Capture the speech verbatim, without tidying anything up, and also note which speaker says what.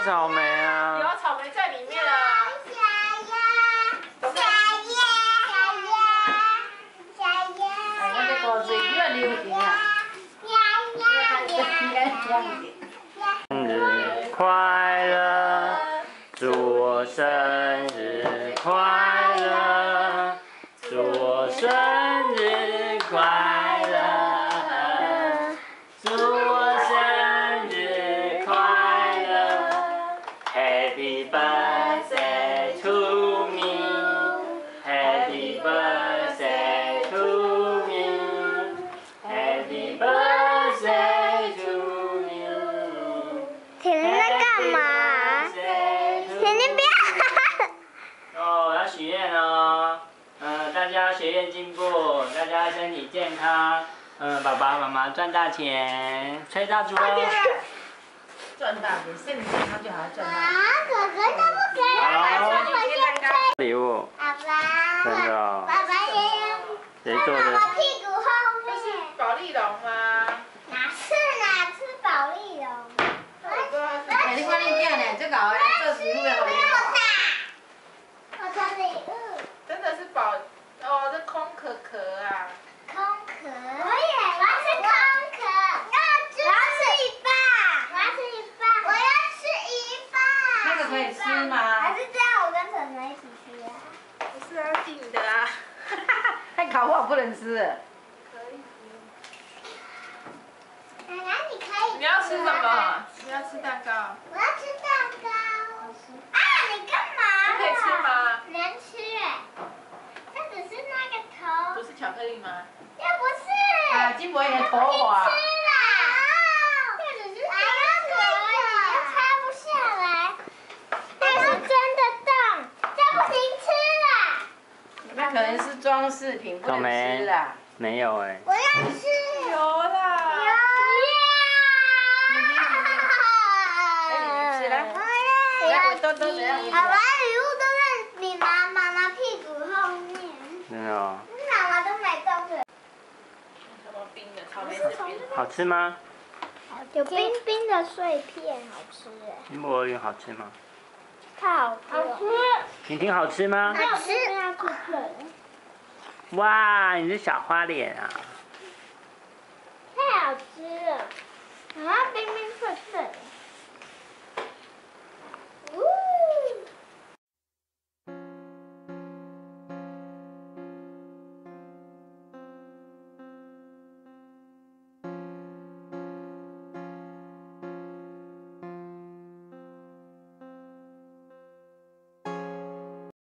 Speaker 1: 草莓啊。
Speaker 2: 有草莓在里面啊。
Speaker 3: 小鸭，小鸭，小鸭，小鸭。
Speaker 4: 我这个水比较流行啊。
Speaker 1: 生日快乐，祝我生日快乐，祝我生日快乐，祝我生日快乐 ，Happy birthday to me，Happy birthday to me，Happy birthday to me。
Speaker 3: 甜甜在干嘛？甜甜不要！
Speaker 1: 哦，我要许愿哦。嗯，大家学业进步，大家身体健康。嗯，爸爸妈妈赚大钱，吹蜡烛喽。
Speaker 4: 赚大钱，身体健康就好赚大
Speaker 3: 啊，
Speaker 4: 钱。
Speaker 3: 哥哥都不给我回去吹。
Speaker 1: 礼物。
Speaker 3: 爸爸。
Speaker 1: 真的哦。
Speaker 3: 爸爸也有。
Speaker 1: 谁做的？
Speaker 3: 我屁股后面。
Speaker 2: 保利龙吗？
Speaker 3: 哪是哪是保利龙？
Speaker 4: 哎，你看你囝呢，这个做食物的好厉害。
Speaker 3: 我的礼物。
Speaker 2: 真的是保，哦，这空壳壳啊。
Speaker 3: 空壳。我也，我要吃空壳。我要吃一半。我要吃一半。我要吃一半。
Speaker 4: 那个可以吃吗？
Speaker 3: 还是这样，我跟晨晨一起吃啊？
Speaker 2: 不是要订的啊。
Speaker 4: 太烤化不能吃。
Speaker 2: 可以。
Speaker 3: 奶奶，你可以。
Speaker 2: 你要吃什么？你要吃蛋糕。
Speaker 3: 我要吃蛋糕。啊，你干嘛？
Speaker 2: 可以吃吗？
Speaker 3: 能吃哎。这只是那个头。
Speaker 2: 不是巧克力吗？
Speaker 3: 这不是。
Speaker 4: 啊，金博的头发。
Speaker 3: 吃啦。这只是那个而已，又拆不下来。这是真的洞，这不行吃啦。
Speaker 4: 那可能是装饰品，不能吃啦。
Speaker 1: 没有哎。
Speaker 3: 我要吃。
Speaker 2: 有啦。
Speaker 3: 有。
Speaker 4: 起来。
Speaker 3: 来，
Speaker 4: 我都都怎样？
Speaker 3: 爸爸礼物都在你妈妈妈屁股后面。
Speaker 1: 真的哦。
Speaker 3: 妈妈都买东西。
Speaker 2: 什么冰的？草莓是冰的。
Speaker 1: 好吃吗？
Speaker 3: 有冰冰的碎片，好吃哎。
Speaker 1: 金箔鱼好吃吗？
Speaker 3: 太好吃了。
Speaker 1: 婷婷好吃吗？
Speaker 3: 好吃。
Speaker 1: 哇，你是小花脸啊！
Speaker 3: 太好吃了，然后冰冰脆脆。